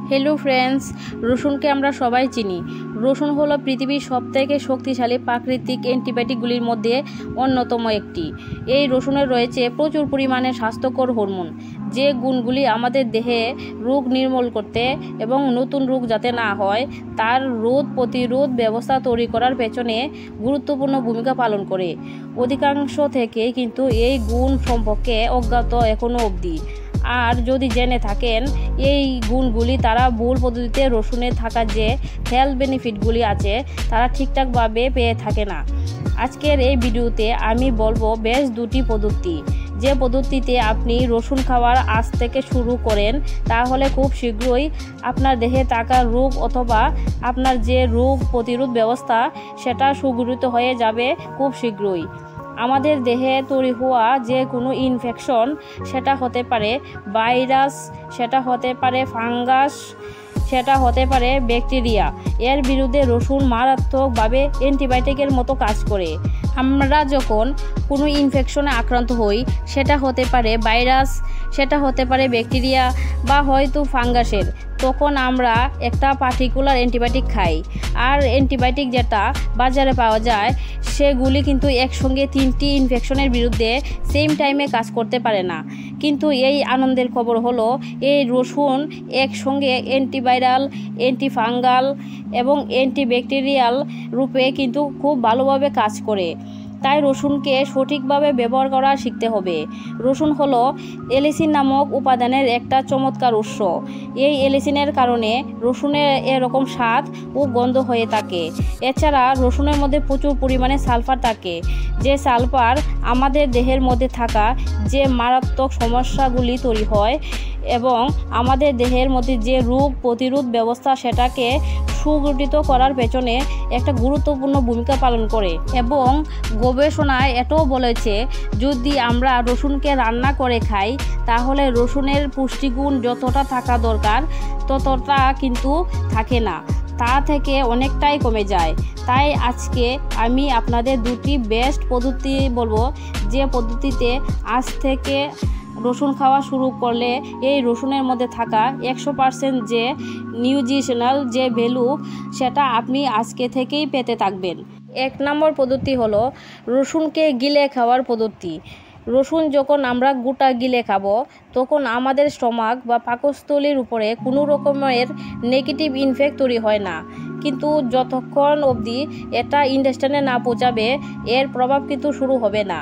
Hello friends, রসুনকে আমরা সবাই চিনি। রসুন হলো পৃথিবীর সবথেকে শক্তিশালী প্রাকৃতিক অ্যান্টিবায়োটিকগুলির মধ্যে অন্যতম একটি। এই রসুনে রয়েছে প্রচুর পরিমাণে স্বাস্থ্যকর হরমোন, যে গুণগুলি আমাদের দেহে রোগ নির্মূল করতে এবং নতুন রোগ যাতে না হয় তার রোগ প্রতিরোধ ব্যবস্থা তৈরি করার পেছনে গুরুত্বপূর্ণ ভূমিকা পালন করে। অধিকাংশ থেকে কিন্তু এই গুণ সম্পর্কে অজ্ঞাত এখনও অবধি। আর যদি জেনে থাকেন এই গুণগুলি, তারা ভুল পদ্ধতিতে রসুনে থাকা যে হেলথ বেনিফিটগুলি আছে তারা ঠিকঠাকভাবে পেয়ে থাকে না। আজকের এই ভিডিওতে আমি বলবো বেশ দুটি পদ্ধতি, যে পদ্ধতিতে আপনি রসুন খাওয়ার আজ থেকে শুরু করেন তাহলে খুব শীঘ্রই আপনার দেহে থাকা রোগ অথবা আপনার যে রোগ প্রতিরোধ ব্যবস্থা সেটা সুগঠিত হয়ে যাবে খুব শীঘ্রই। আমাদের দেহে তৈরি হওয়া যে কোনো ইনফেকশন, সেটা হতে পারে ভাইরাস, সেটা হতে পারে ফাঙ্গাস, সেটা হতে পারে ব্যাকটেরিয়া, এর বিরুদ্ধে রসুন মারাত্মকভাবে অ্যান্টিবায়োটিকের মতো কাজ করে। আমরা যখন কোনো ইনফেকশনে আক্রান্ত হই, সেটা হতে পারে ভাইরাস, সেটা হতে পারে ব্যাকটেরিয়া বা হয়তো ফাঙ্গাসের, তখন আমরা একটা পার্টিকুলার অ্যান্টিবায়োটিক খাই। আর অ্যান্টিবায়োটিক যেটা বাজারে পাওয়া যায় সেগুলি কিন্তু একসঙ্গে তিনটি ইনফেকশনের বিরুদ্ধে সেম টাইমে কাজ করতে পারে না। কিন্তু এই আনন্দের খবর হলো এই রসুন একসঙ্গে অ্যান্টিভাইরাল, অ্যান্টিফাঙ্গাল এবং অ্যান্টিব্যাকটেরিয়াল রূপে কিন্তু খুব ভালোভাবে কাজ করে। তাই রসুনকে সঠিকভাবে ব্যবহার করা শিখতে হবে। রসুন হলো এলিসিন নামক উপাদানের একটা চমৎকার উৎস। এই এলিসিনের কারণে রসুনের এরকম স্বাদ ও গন্ধ হয়ে থাকে। এছাড়া রসুনের মধ্যে প্রচুর পরিমাণে সালফার থাকে, যে সালফার আমাদের দেহের মধ্যে থাকা যে মারাত্মক সমস্যাগুলি তৈরি হয় এবং আমাদের দেহের মধ্যে যে রোগ প্রতিরোধ ব্যবস্থা সেটাকে সুগঠিত করার পেছনে একটা গুরুত্বপূর্ণ ভূমিকা পালন করে। এবং গবেষণায় এটাও বলেছে যদি আমরা রসুনকে রান্না করে খাই তাহলে রসুনের পুষ্টিগুণ যতটা থাকা দরকার ততটা কিন্তু থাকে না, তা থেকে অনেকটাই কমে যায়। তাই আজকে আমি আপনাদের দুটি বেস্ট পদ্ধতি বলবো, যে পদ্ধতিতে আজ থেকে রসুন খাওয়া শুরু করলে এই রসুনের মধ্যে থাকা 100% যে নিউট্রিশনাল যে ভ্যালু সেটা আপনি আজকে থেকেই পেতে থাকবেন। 1 নম্বর পদ্ধতি হলো রসুনকে গিলে খাওয়ার পদ্ধতি। রসুন যখন আমরা গোটা গিলে খাবো তখন আমাদের স্টমাক বা পাকস্থলীর উপরে কোনো রকমের নেগেটিভ ইনফেক্ট তৈরি হয় না, কিন্তু যতক্ষণ অবধি এটা ইন্টেস্টাইনে না পৌঁছাবে এর প্রভাব কিন্তু শুরু হবে না।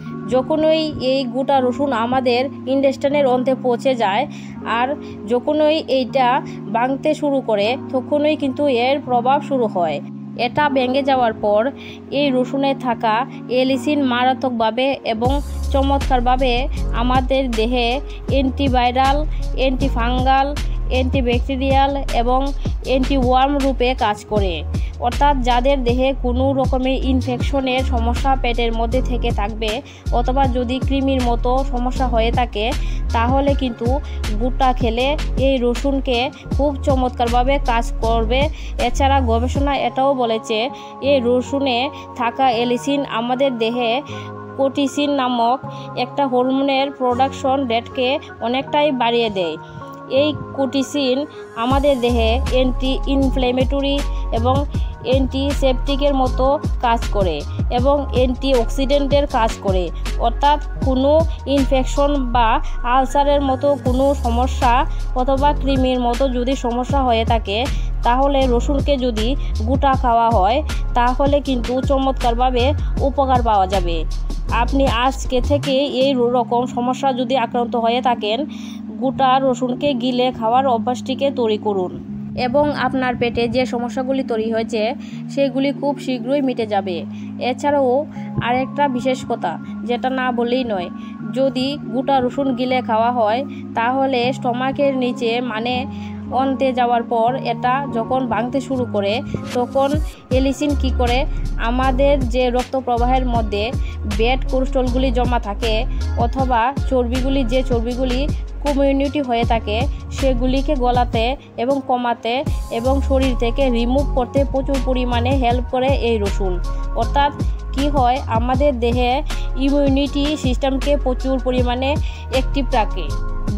যখনই এই গোটা রসুন আমাদের ইন্টেস্টাইনের অন্তে পৌঁছে যায় আর যখনই এইটা ভাঙতে শুরু করে তখনই কিন্তু এর প্রভাব শুরু হয়। এটা ভেঙে যাওয়ার পর এই রসুনে থাকা এলিসিন মারাত্মকভাবে এবং চমৎকারভাবে আমাদের দেহে অ্যান্টিভাইরাল, অ্যান্টিফাঙ্গাল, অ্যান্টিব্যাকটেরিয়াল এবং অ্যান্টিওয়ার্ম রূপে কাজ করে। অর্থাৎ যাদের দেহে কোনো রকমের ইনফেকশনের সমস্যা পেটের মধ্যে থেকে থাকবে অথবা যদি কৃমির মতো সমস্যা হয়ে থাকে তাহলে কিন্তু গোটা খেলে এই রসুনকে খুব চমৎকারভাবে কাজ করবে। এছাড়া গবেষণা এটাও বলেছে এই রসুনে থাকা এলিসিন আমাদের দেহে কোর্টিসিন নামক একটা হরমোনের প্রোডাকশন রেটকে অনেকটাই বাড়িয়ে দেয়। এই কোর্টিসিন আমাদের দেহে অ্যান্টি ইনফ্লেমেটরি এবং অ্যান্টিসেপটিকের মতো কাজ করে এবং অ্যান্টিঅক্সিডেন্টের কাজ করে। অর্থাৎ কোনো ইনফেকশন বা আলসারের মতো কোনো সমস্যা অথবা কৃমির মতো যদি সমস্যা হয়ে থাকে তাহলে রসুনকে যদি গোটা খাওয়া হয় তাহলে কিন্তু চমৎকারভাবে উপকার পাওয়া যাবে। আপনি আজকে থেকে এই রকম সমস্যা যদি আক্রান্ত হয়ে থাকেন গোটা রসুনকে গিলে খাওয়ার অভ্যাসটিকে তৈরি করুন এবং আপনার পেটে যে সমস্যাগুলি তৈরি হয়েছে সেগুলি খুব শীঘ্রই মিটে যাবে। এছাড়াও আরেকটা বিশেষ কথা যেটা না বললেই নয়, যদি গোটা রসুন গিলে খাওয়া হয় তাহলে স্টমাকের নিচে মানে অন্তে যাওয়ার পর এটা যখন ভাঙতে শুরু করে তখন এলিসিন কি করে আমাদের যে রক্ত প্রবাহের মধ্যে ব্যাড কোলেস্ট্রলগুলি জমা থাকে অথবা চর্বিগুলি, যে চর্বিগুলি কমিউনিটি হয়ে থাকে সেগুলিকে গলাতে এবং কমাতে এবং শরীর থেকে রিমুভ করতে প্রচুর পরিমাণে হেল্প করে এই রসুন। অর্থাৎ কি হয়, আমাদের দেহে ইমিউনিটি সিস্টেমকে প্রচুর পরিমাণে অ্যাক্টিভ রাখে।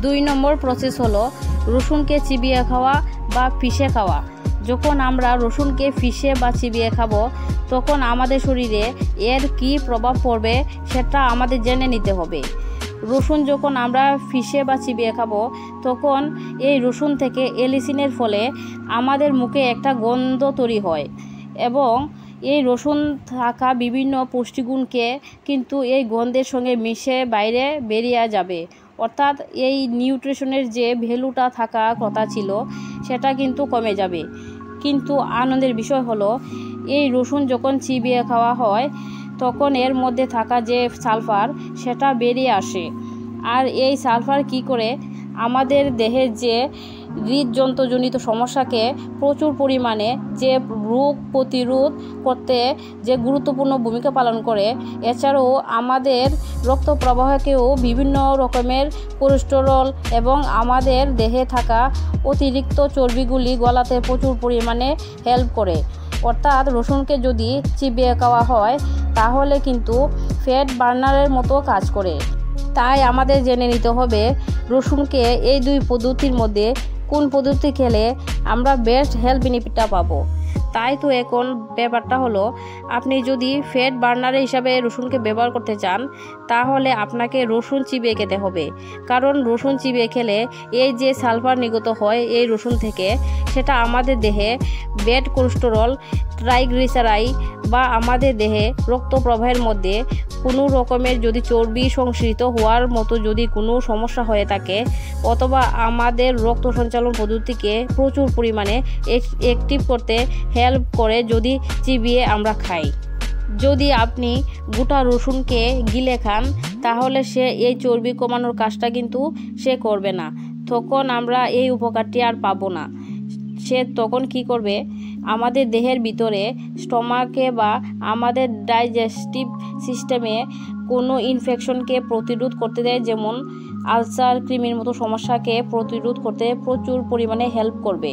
2 নম্বর প্রসেস হলো রসুনকে চিবিয়ে খাওয়া বা পিষে খাওয়া। যখন আমরা রসুনকে পিষে বা চিবিয়ে খাবো তখন আমাদের শরীরে এর কী প্রভাব পড়বে সেটা আমাদের জেনে নিতে হবে। রসুন যখন আমরা পিষে বা চিবিয়ে খাবো তখন এই রসুন থেকে এলিসিনের ফলে আমাদের মুখে একটা গন্ধ তৈরি হয় এবং এই রসুন থাকা বিভিন্ন পুষ্টিগুণকে কিন্তু এই গন্ধের সঙ্গে মিশে বাইরে বেরিয়ে যাবে, অর্থাৎ এই নিউট্রিশনের যে ভ্যালুটা থাকা কথা ছিল সেটা কিন্তু কমে যাবে। কিন্তু আনন্দের বিষয় হলো এই রসুন যখন চিবিয়ে খাওয়া হয় তখন এর মধ্যে থাকা যে সালফার সেটা বেরিয়ে আসে, আর এই সালফার কি করে আমাদের দেহের যে হৃদযন্ত্রজনিত সমস্যাকে প্রচুর পরিমাণে যে রোগ প্রতিরোধ করতে যে গুরুত্বপূর্ণ ভূমিকা পালন করে, এছাড়াও আমাদের রক্ত প্রবাহকেও বিভিন্ন রকমের কোলেস্টেরল এবং আমাদের দেহে থাকা অতিরিক্ত চর্বিগুলি গলাতে প্রচুর পরিমাণে হেল্প করে। অর্থাৎ রসুনকে যদি চিবিয়ে খাওয়া হয় তাহলে কিন্তু ফ্যাট বার্নারের মতো কাজ করে। তাই আমাদের জেনে নিতে হবে রসুনকে এই 2 পদ্ধতির মধ্যে কোন পদ্ধতি খেলে আমরা বেস্ট হেলথ বেনিফিটটা পাবো। তাই তো এখন ব্যাপারটা হলো, আপনি যদি ফ্যাট বার্নার হিসাবে রসুনকে ব্যবহার করতে চান তাহলে আপনাকে রসুন চিবিয়ে খেতে হবে, কারণ রসুন চিবিয়ে খেলে এই যে সালফার নির্গত হয় এই রসুন থেকে সেটা আমাদের দেহে ব্যাড কোলেস্টেরল, ট্রাইগ্লিসারাইড বা আমাদের দেহে রক্ত প্রবাহের মধ্যে কোনো রকমের যদি চর্বি সংশ্লিষ্ট হওয়ার মতো যদি কোনো সমস্যা হয়ে থাকে অথবা আমাদের রক্ত সঞ্চালন পদ্ধতিকে প্রচুর পরিমাণে অ্যাক্টিভ করতে হেল্প করে যদি চিবিয়ে আমরা খাই। যদি আপনি গোটা রসুনকে গিলে খান তাহলে সে এই চর্বি কমানোর কাজটা কিন্তু সে করবে না, তখন আমরা এই উপকারটি আর পাবো না। সে তখন কি করবে, আমাদের দেহের ভিতরে স্টমাকে বা আমাদের ডাইজেস্টিভ সিস্টেমে কোনো ইনফেকশনকে প্রতিরোধ করতে দেয়, যেমন আলসার, কৃমির মতো সমস্যাকে প্রতিরোধ করতে প্রচুর পরিমাণে হেল্প করবে।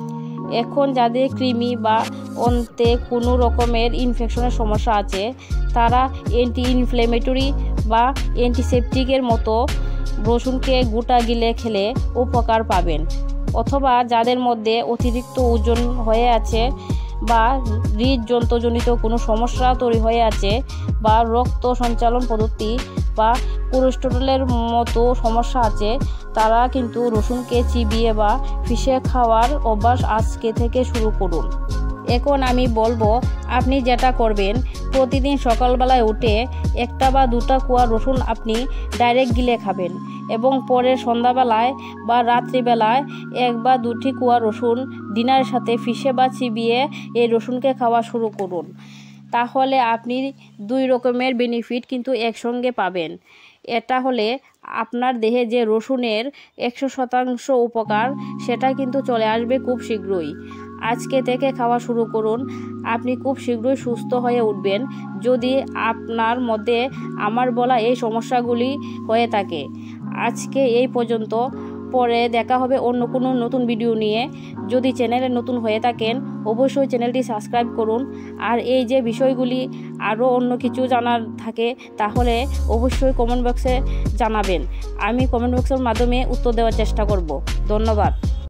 এখন যাদের কৃমি বা অন্তে কোনো রকমের ইনফেকশনের সমস্যা আছে তারা অ্যান্টি ইনফ্লেমেটরি বা অ্যান্টিসেপটিকের মতো রসুনকে গোটা গিলে খেলে উপকার পাবেন। অথবা যাদের মধ্যে অতিরিক্ত ওজন হয়ে আছে বা হৃদযন্ত্রজনিত কোনো সমস্যা তৈরি হয়ে আছে বা রক্ত সঞ্চালন পদ্ধতি বা কোলেস্টেরলের মতো সমস্যা আছে তারা কিন্তু রসুনকে চিবিয়ে বা পিষে খাওয়ার অভ্যাস আজকে থেকে শুরু করুন। এখন আমি বলবো আপনি যেটা করবেন, প্রতিদিন সকালবেলায় উঠে 1টা বা 2টা কোয়া রসুন আপনি ডাইরেক্ট গিলে খাবেন এবং পরে সন্ধ্যাবেলায় বা রাত্রিবেলায় 1 বা 2টি কোয়া রসুন ডিনারের সাথে পিষে বা চিবিয়ে এই রসুনকে খাওয়া শুরু করুন। তাহলে আপনি 2 রকমের বেনিফিট কিন্তু একসঙ্গে পাবেন। এটা হলে আপনার দেহে যে রসুনের 100% উপকার সেটা কিন্তু চলে আসবে খুব শীঘ্রই। আজকে থেকে খাওয়া শুরু করুন, আপনি খুব শীঘ্রই সুস্থ হয়ে উঠবেন যদি আপনার মধ্যে আমার বলা এই সমস্যাগুলি হয়ে থাকে। আজকে এই পর্যন্ত, পরে দেখা হবে অন্য কোনো নতুন ভিডিও নিয়ে। যদি চ্যানেলে নতুন হয়ে থাকেন অবশ্যই চ্যানেলটি সাবস্ক্রাইব করুন, আর এই যে বিষয়গুলি আরও অন্য কিছু জানার থাকে তাহলে অবশ্যই কমেন্ট বক্সে জানাবেন, আমি কমেন্ট বক্সের মাধ্যমে উত্তর দেওয়ার চেষ্টা করব। ধন্যবাদ।